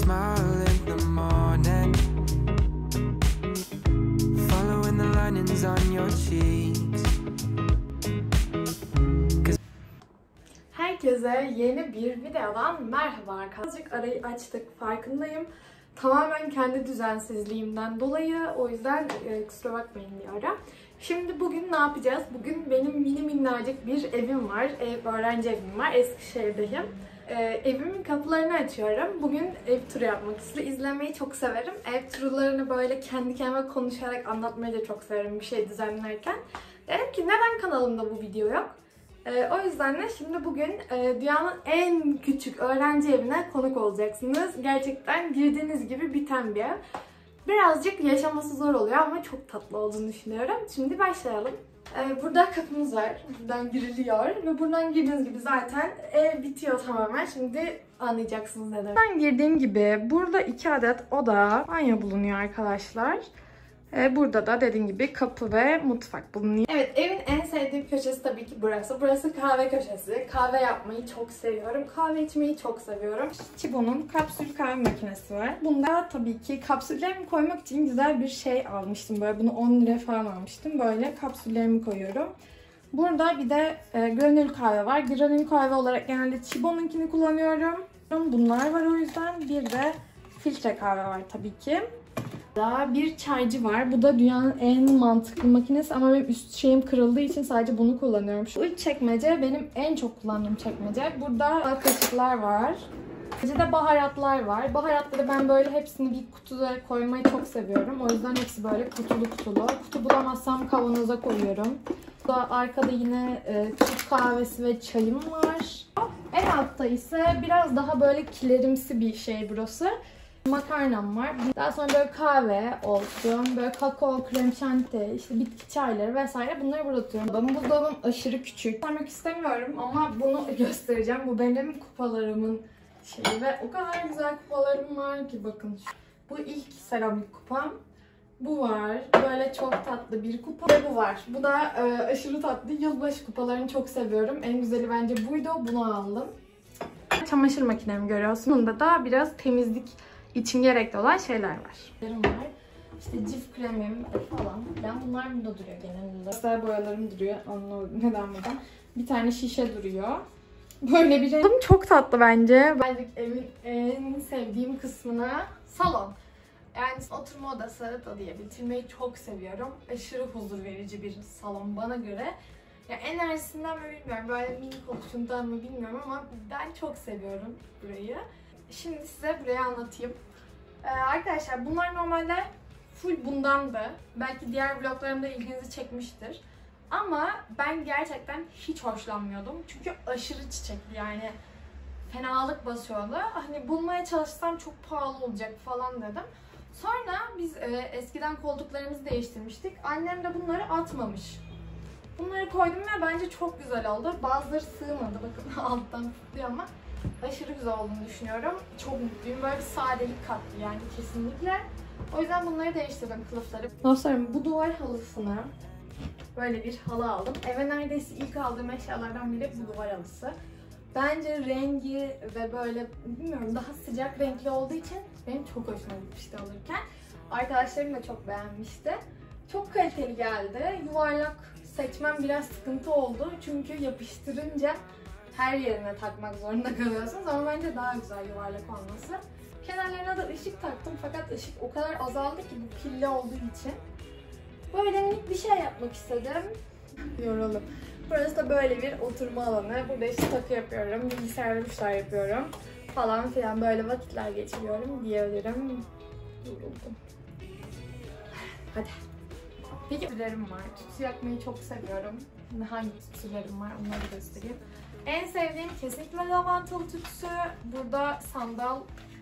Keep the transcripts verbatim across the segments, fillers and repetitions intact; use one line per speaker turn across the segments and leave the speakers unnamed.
smile in the morning, following the linings on your cheeks.
Herkese yeni bir videodan merhaba arkadaşlar. Arayı açtık, farkındayım. Tamamen kendi düzensizliğimden dolayı, o yüzden e, kusura bakmayın bir ara. Şimdi bugün ne yapacağız? Bugün benim mini minnacık bir evim var. Ev, öğrenci evim var. Eskişehir'deyim. E, evimin kapılarını açıyorum. Bugün ev turu yapmak istiyorum. İzlemeyi çok severim. Ev turlarını böyle kendi kendime konuşarak anlatmayı da çok severim bir şey düzenlerken. Dedim ki neden kanalımda bu video yok? Ee, o yüzden de şimdi bugün e, dünyanın en küçük öğrenci evine konuk olacaksınız. Gerçekten girdiğiniz gibi biten bir ev. Birazcık yaşaması zor oluyor ama çok tatlı olduğunu düşünüyorum. Şimdi başlayalım. Ee, burada kapımız var. Buradan giriliyor ve buradan girdiğiniz gibi zaten ev bitiyor tamamen. Şimdi anlayacaksınız neden. Buradan girdiğim gibi burada iki adet oda, banyo bulunuyor arkadaşlar. Burada da dediğim gibi kapı ve mutfak bulunuyor. Evet, evin en sevdiğim köşesi tabii ki burası. Burası kahve köşesi. Kahve yapmayı çok seviyorum. Kahve içmeyi çok seviyorum. Chibo'nun kapsül kahve makinesi var. Bunda tabii ki kapsüllerimi koymak için güzel bir şey almıştım. Böyle bunu on liraya falan almıştım. Böyle kapsüllerimi koyuyorum. Burada bir de e, granül kahve var. Granül kahve olarak genelde Chibo'nunkini kullanıyorum. Bunlar var o yüzden. Bir de filtre kahve var tabii ki. Daha bir çaycı var. Bu da dünyanın en mantıklı makinesi ama benim üst şeyim kırıldığı için sadece bunu kullanıyorum. Şu üç çekmece benim en çok kullandığım çekmece. Burada kaşıklar var. Burada baharatlar var. Baharatları ben böyle hepsini bir kutuda koymayı çok seviyorum. O yüzden hepsi böyle kutulu kutulu. Kutu bulamazsam kavanoza koyuyorum. Burada arkada yine e, Türk kahvesi ve çayım var. En altta ise biraz daha böyle kilerimsi bir şey burası. Makarnam var. Daha sonra böyle kahve olsun, böyle kakao, krem şanti, işte bitki çayları vesaire bunları burada tutuyorum. Benim buzdolabım aşırı küçük. Sormak istemiyorum ama bunu göstereceğim. Bu benim kupalarımın şeyi ve o kadar güzel kupalarım var ki bakın. Bu ilk seramik kupam. Bu var. Böyle çok tatlı bir kupa. Ve bu var. Bu da e, aşırı tatlı. Yılbaşı kupalarını çok seviyorum. En güzeli bence buydu. Bunu aldım. Çamaşır makinemi görüyorsun. Bunda da biraz temizlik için gerekli olan şeyler var. var. İşte cif kremim falan filan. Bunlar burada duruyor genelde. Pastel boyalarım duruyor. Anlamadım neden burada. Bir tane şişe duruyor. Böyle bir şey. Çok tatlı bence. Bence evin en sevdiğim kısmına salon. Yani oturma odası da diyebilmeyi çok seviyorum. Aşırı huzur verici bir salon bana göre. Ya enerjisinden mi bilmiyorum, böyle minik oluşundan mı bilmiyorum ama ben çok seviyorum burayı. Şimdi size burayı anlatayım. Ee, arkadaşlar bunlar normalde full bundandı. Belki diğer vloglarımda ilginizi çekmiştir. Ama ben gerçekten hiç hoşlanmıyordum. Çünkü aşırı çiçekli, yani fenalık basıyordu. Hani bulmaya çalışsam çok pahalı olacak falan dedim. Sonra biz e, eskiden koltuklarımızı değiştirmiştik. Annem de bunları atmamış. Bunları koydum ve bence çok güzel oldu. Bazıları sığmadı. Bakın alttan tutuyor ama aşırı güzel olduğunu düşünüyorum. Çok mutluyum. Böyle bir sadelik kattı yani kesinlikle. O yüzden bunları değiştirdim, kılıfları. Dostlarım, bu duvar halısına böyle bir halı aldım. Eve neredeyse ilk aldığım eşyalardan biri bu duvar halısı. Bence rengi ve böyle bilmiyorum daha sıcak renkli olduğu için benim çok hoşuma gitmişti alırken. Arkadaşlarım da çok beğenmişti. Çok kaliteli geldi. Yuvarlak seçmem biraz sıkıntı oldu. Çünkü yapıştırınca her yerine takmak zorunda kalıyorsunuz ama bence daha güzel yuvarlak olması. Kenarlarına da ışık taktım fakat ışık o kadar azaldı ki bu pilli olduğu için. Böyle minik bir şey yapmak istedim. Yoruldum. Burası da böyle bir oturma alanı. Burada işte takı yapıyorum, bilgisayar işler yapıyorum falan filan, böyle vakitler geçiriyorum diyebilirim. Yoruldum. Hadi. Peki tütsülerim var. Tütsü yakmayı çok seviyorum. Hangi tütsülerim var onları göstereyim. En sevdiğim kesinlikle lavantalı tütsü. Burada sandal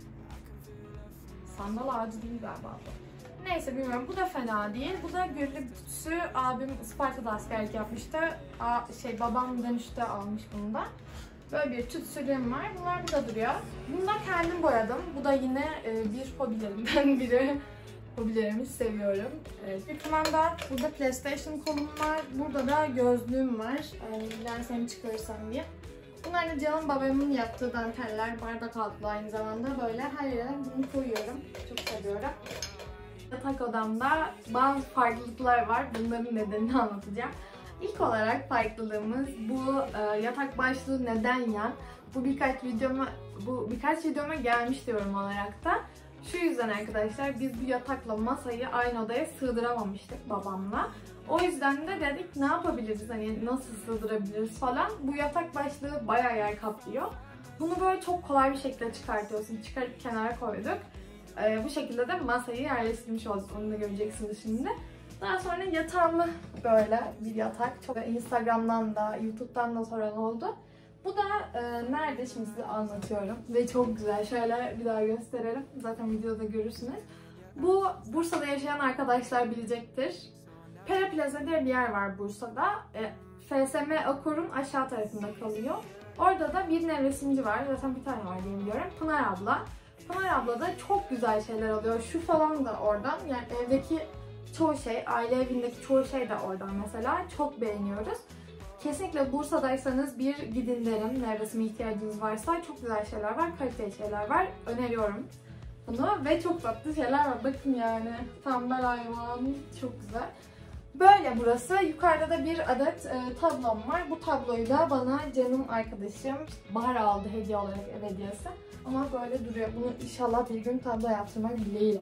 sandal ağacı değil galiba bu. Neyse bilmiyorum. Bu da fena değil. Bu da güllü bir tütsü. Abim Isparta'da askerlik yapmıştı. A, şey babam dönüşte almış bunu da. Böyle bir tütsülüğüm var. Bunlar burada duruyor. Bunu da kendim boyadım. Bu da yine e, bir hobilerimden biri. Hobilerimi seviyorum. Evet. Bir kumanda, burada PlayStation kolum var. Burada da gözlüğüm var. Yani lensimi çıkarırsam diye. Bunlar da canım babamın yaptığı danteller, bardak altlı aynı zamanda böyle her yere bunu koyuyorum. Çok seviyorum. Yatak odamda bazı farklılıklar var. Bunların nedenini anlatacağım. İlk olarak farklılığımız bu e, yatak başlığı neden yan? Bu birkaç videoma bu birkaç videoma gelmiş diyorum olarak da. Şu yüzden arkadaşlar biz bu yatakla masayı aynı odaya sığdıramamıştık babamla. O yüzden de dedik ne yapabiliriz, hani nasıl sığdırabiliriz falan. Bu yatak başlığı bayağı yer kaplıyor. Bunu böyle çok kolay bir şekilde çıkartıyorsun. Çıkarıp kenara koyduk. Ee, bu şekilde de masayı yerleştirmiş olduk. Onu da göreceksiniz şimdi. Daha sonra yatağımı böyle bir yatak. Çok Instagram'dan da YouTube'dan da soran oldu. Bu da e, nerede şimdi size anlatıyorum. Ve çok güzel. Şöyle bir daha gösterelim. Zaten videoda görürsünüz. Bu Bursa'da yaşayan arkadaşlar bilecektir. Pera Plaza diye bir yer var Bursa'da. E, F S M Akor'un aşağı tarafında kalıyor. Orada da bir nevresimci var. Zaten bir tane var diye biliyorum. Pınar abla. Pınar abla da çok güzel şeyler alıyor. Şu falan da oradan. Yani evdeki çoğu şey, aile evindeki çoğu şey de oradan mesela. Çok beğeniyoruz. Kesinlikle Bursa'daysanız bir gidin derim. Nevresime ihtiyacınız varsa çok güzel şeyler var. Kaliteli şeyler var. Öneriyorum bunu. Ve çok tatlı şeyler var. Bakın yani. Tembel hayvan. Çok güzel. Böyle burası. Yukarıda da bir adet e, tablom var. Bu tabloyu da bana canım arkadaşım Bahar aldı hediye olarak, ev hediyesi. Ama böyle duruyor. Bunu inşallah bir gün tablo yaptırmak dileğiyle.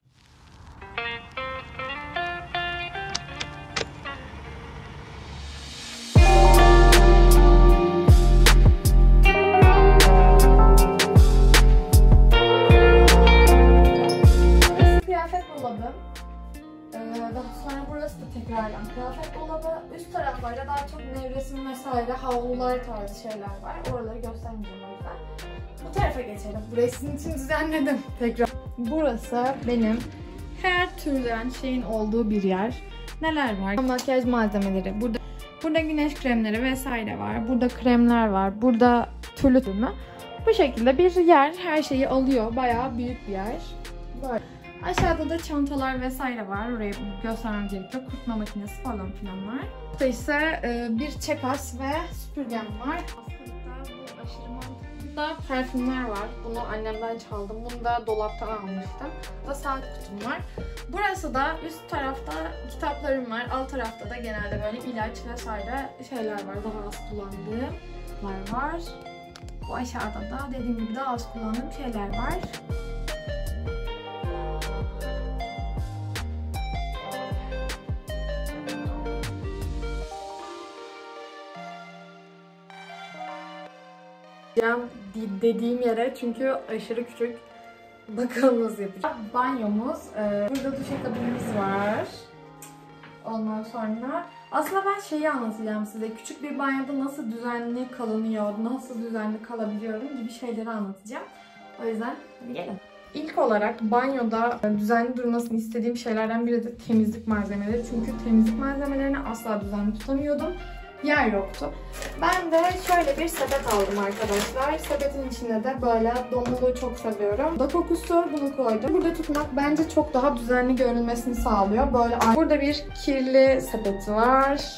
Daha sonra burası da tekrardan kıyafet dolabı. Üst taraflarda daha çok nevresim vesaire, havlular tarzı şeyler var. Oraları göstermeyeceğim o yüzden. Bu tarafa geçelim. Burayı sizin için düzenledim tekrar. Burası benim her türden şeyin olduğu bir yer. Neler var? Makyaj malzemeleri. Burada burada güneş kremleri vesaire var. Burada kremler var. Burada türlü türlü. Bu şekilde bir yer her şeyi alıyor. Bayağı büyük bir yer. Böyle. Aşağıda da çantalar vesaire var. Orayı göstermem gerekiyor. Kurutma makinesi falan filan var. Burada ise bir çekas ve süpürgem var. Aslında bu aşırı mantıklı. Burada parfümler var. Bunu annemden çaldım. Bunu da dolaptan almıştım. Burada saat kutum var. Burası da üst tarafta kitaplarım var. Alt tarafta da genelde böyle ilaç vesaire şeyler var. Daha az kullandığımlar var. Bu aşağıda da dediğim gibi daha az kullandığım şeyler var. Dediğim yere çünkü aşırı küçük. Bakalım nasıl yapacağız. Banyomuz. Ee, burada duşakabinimiz var. Ondan sonra aslında ben şeyi anlatacağım size. Küçük bir banyoda nasıl düzenli kalınıyor, nasıl düzenli kalabiliyorum gibi şeyleri anlatacağım. O yüzden gelin. İlk olarak banyoda düzenli durmasını istediğim şeylerden biri de temizlik malzemeleri. Çünkü temizlik malzemelerini asla düzenli tutamıyordum. Yer yoktu. Ben de şöyle bir sepet aldım arkadaşlar. Sepetin içinde de böyle domuluğu çok seviyorum. Da kokusu, bunu koydum. Burada tutmak bence çok daha düzenli görünmesini sağlıyor. Böyle burada bir kirli sepeti var.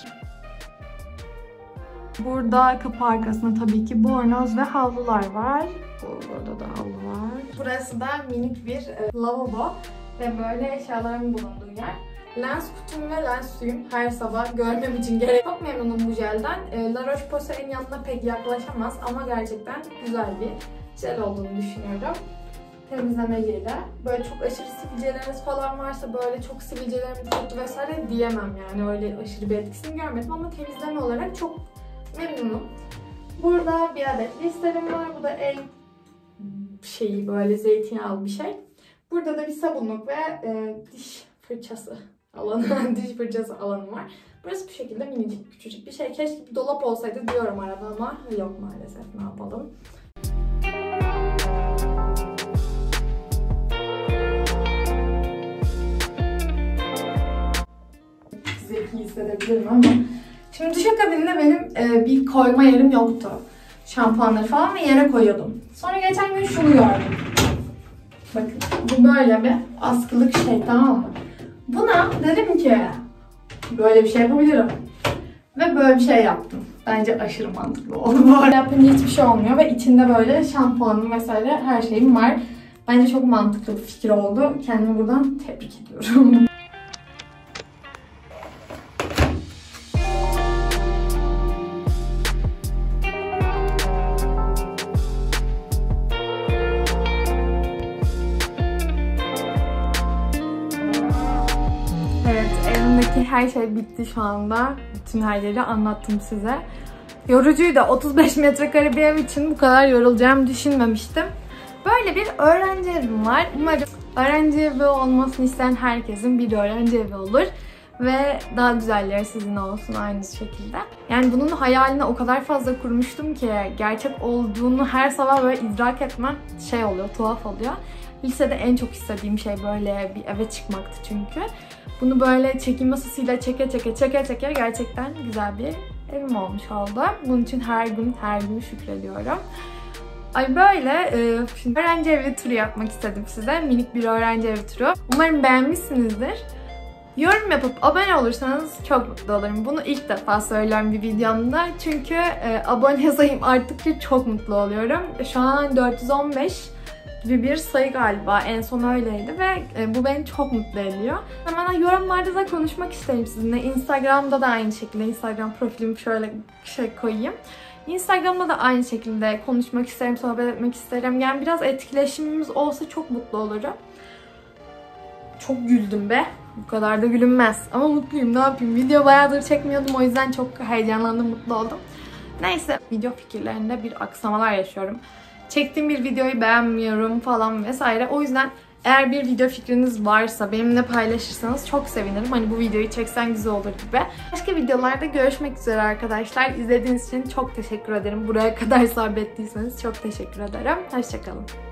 Burada kapı arkasında tabii ki bornoz ve havlular var. Burada da havlu var. Burası da minik bir e, lavabo ve böyle eşyaların bulunduğu yer. Lens kutum ve lens suyum her sabah görmem için gerek. Çok memnunum bu jelden. E, La Roche-Posay'ın yanına pek yaklaşamaz ama gerçekten güzel bir jel olduğunu düşünüyorum. Temizleme jeli. Böyle çok aşırı sivilceleriniz falan varsa böyle çok sivilcelerim tuttu vesaire diyemem yani. Öyle aşırı bir etkisini görmedim ama temizleme olarak çok memnunum. Burada bir adet listerim var. Bu da en şeyi böyle zeytinyağlı bir şey. Burada da bir sabunluk ve e, diş fırçası alanı, diş fırçası alanı var. Burası bu şekilde minicik, küçücük bir şey. Keşke bir dolap olsaydı diyorum arada ama yok maalesef. Ne yapalım? Zeki hissedebilirim ama. Şimdi duşakabininde benim e, bir koyma yerim yoktu. Şampuanları falan ve yere koyuyordum. Sonra geçen gün şunu gördüm. Bakın bu böyle bir askılık şey, tamam mı? Buna dedim ki böyle bir şey yapabilirim. Ve böyle bir şey yaptım. Bence aşırı mantıklı oldu bu arada. Yapınca hiçbir şey olmuyor ve içinde böyle şampuanım vesaire her şeyim var. Bence çok mantıklı bir fikir oldu. Kendimi buradan tebrik ediyorum. Evet, evimdeki her şey bitti şu anda. Bütün her yeri anlattım size. Yorucuydu. otuz beş metrekare bir ev için bu kadar yorulacağımı düşünmemiştim. Böyle bir öğrenci evim var. Umarım öğrenci evi olmasını isteyen herkesin bir öğrenci evi olur. Ve daha güzelleri sizin olsun aynı şekilde. Yani bunun hayalini o kadar fazla kurmuştum ki gerçek olduğunu her sabah böyle idrak etmem şey oluyor, tuhaf oluyor. Lisede en çok istediğim şey böyle bir eve çıkmaktı çünkü. Bunu böyle çekim masasıyla çeke çeke çeke çeke gerçekten güzel bir evim olmuş oldu. Bunun için her gün her gün şükrediyorum. Ay böyle e, şimdi öğrenci evi turu yapmak istedim size. Minik bir öğrenci evi turu. Umarım beğenmişsinizdir. Yorum yapıp abone olursanız çok mutlu olurum. Bunu ilk defa söylüyorum bir videomda. Çünkü e, abone sayım arttıkça çok mutlu oluyorum. Şu an dört yüz on beş gibi bir sayı galiba. En son öyleydi ve e, bu beni çok mutlu ediyor. Hemen yorumlarda da konuşmak isterim sizinle. Instagram'da da aynı şekilde. Instagram profilimi şöyle şey koyayım. Instagram'da da aynı şekilde konuşmak isterim, sohbet etmek isterim. Yani biraz etkileşimimiz olsa çok mutlu olurum. Çok güldüm be. Bu kadar da gülünmez. Ama mutluyum, ne yapayım. Video bayağıdır çekmiyordum, o yüzden çok heyecanlandım, mutlu oldum. Neyse, video fikirlerinde bir aksamalar yaşıyorum. Çektiğim bir videoyu beğenmiyorum falan vesaire. O yüzden eğer bir video fikriniz varsa benimle paylaşırsanız çok sevinirim. Hani bu videoyu çeksen güzel olur gibi. Başka videolarda görüşmek üzere arkadaşlar. İzlediğiniz için çok teşekkür ederim. Buraya kadar sabrettiyseniz çok teşekkür ederim. Hoşçakalın.